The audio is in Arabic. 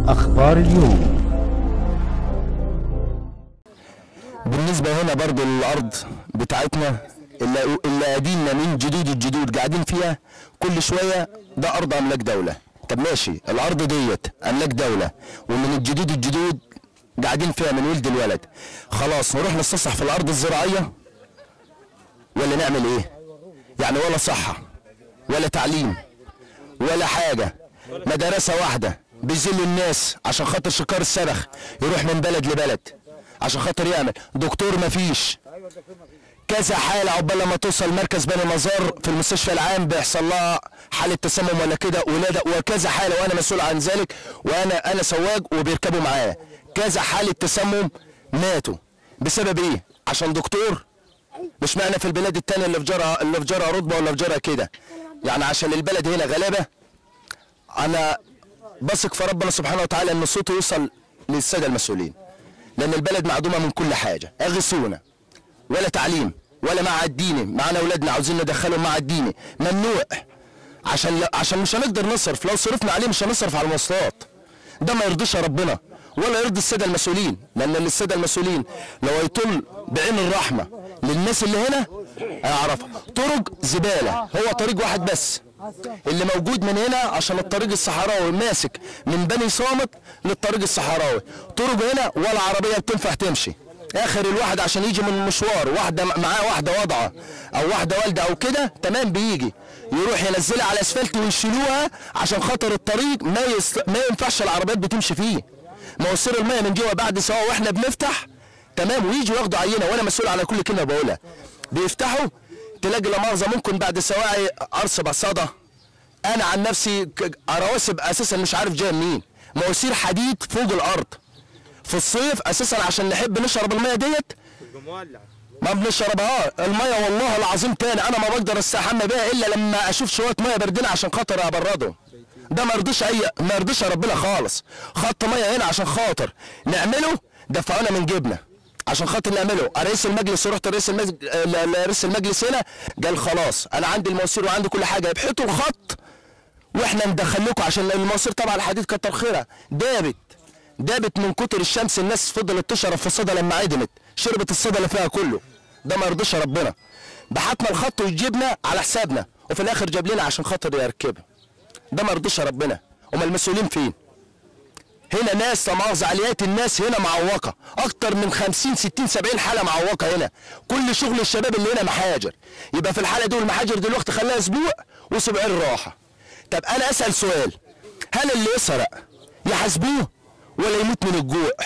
أخبار اليوم. بالنسبة هنا برضو الأرض بتاعتنا اللي قاعدين من جدود الجدود قاعدين فيها كل شوية ده أرض أملاك دولة. طب ماشي، الأرض ديت أملاك دولة ومن الجدود الجدود قاعدين فيها من ولد الولد، خلاص نروح نستصح في الأرض الزراعية ولا نعمل إيه؟ يعني ولا صحة ولا تعليم ولا حاجة، مدرسة واحدة بيذل الناس عشان خاطر شكار الصرخ يروح من بلد لبلد عشان خاطر يعمل دكتور مفيش. كذا حالة عقبال لما توصل مركز بني مزار في المستشفى العام بيحصل لها حالة تسمم ولا كده ولادة، وكذا حالة وانا مسؤول عن ذلك، وانا سواق وبيركبوا معايا كذا حالة تسمم ماتوا بسبب ايه؟ عشان دكتور؟ مش معنى في البلاد التانية اللي في جارها رتبة ولا في جارها كده، يعني عشان البلد هنا غلابة. انا بثق في ربنا سبحانه وتعالى ان صوته يوصل للسادة المسؤولين، لان البلد معدومة من كل حاجة. اغثونا، ولا تعليم ولا معهد ديني، معانا اولادنا عاوزين ندخلهم معهد ديني ممنوع، عشان مش هنقدر نصرف، لو صرفنا عليه مش هنصرف على المواصلات. ده ما يرضيش ربنا ولا يرضي الساده المسؤولين، لان الساده المسؤولين لو هيطل بعين الرحمه للناس اللي هنا هيعرفها. طرق زباله، هو طريق واحد بس اللي موجود من هنا عشان الطريق الصحراوي ماسك من بني صامت للطريق الصحراوي، طرق هنا ولا عربيه بتنفع تمشي. اخر الواحد عشان يجي من مشوار واحده معاه واحده واضعه او واحده والده او كده تمام، بيجي يروح ينزلها على الاسفلت ويشيلوها عشان خاطر الطريق ما ينفعش العربيات بتمشي فيه. مواسير الميه من جوه بعد سوا واحنا بنفتح تمام، ويجوا ياخدوا عينه وانا مسؤول على كل كلمه بقولها. بيفتحوا تلاقي لا مؤاخذه ممكن بعد سواعي قرص بصاده. انا عن نفسي رواسب اساسا مش عارف جايه منين، مواسير حديد فوق الارض. في الصيف اساسا عشان نحب نشرب الميه ديت ما بنشربها الميه والله العظيم تاني، انا ما بقدر استحمى بيها الا لما اشوف شويه ميه باردين عشان خاطر ابردهم. ده ما يرضيش ربنا خالص. خط ميه هنا عشان خاطر نعمله دفعونا من جيبنا عشان خاطر نعمله. رئيس المجلس، رحت رئيس المجلس هنا قال خلاص انا عندي المواسير وعندي كل حاجه، ابحثوا الخط واحنا ندخل لكم، عشان المواسير طبعا الحديد كتر خيرها دابت من كتر الشمس، الناس فضلت تشرب في الصدى لما عدمت شربت الصدى اللي فيها كله. ده ما يرضيش ربنا. بحثنا الخط وجبنا على حسابنا وفي الاخر جاب لنا عشان خاطر يركبها. ده ما يرضيش ربنا. هما المسؤولين فين؟ هنا ناس لا مؤاخذة عاليات، الناس هنا معوقه اكتر من 50 60 70 حاله معوقه هنا، كل شغل الشباب اللي هنا محاجر. يبقى في الحاله دي المحاجر دلوقتي خلاها اسبوع واسبوعين راحه. طب انا اسال سؤال، هل اللي يسرق يحاسبوه ولا يموت من الجوع؟